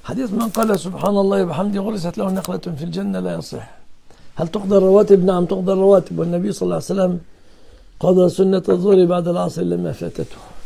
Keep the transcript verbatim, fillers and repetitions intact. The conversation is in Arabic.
حديث من قال سبحان الله وبحمده غرست له نخلة في الجنة لا يصح. هل تقضى الرواتب؟ نعم تقضى الرواتب، والنبي صلى الله عليه وسلم قضى سنة الظهر بعد العصر لما فاتته.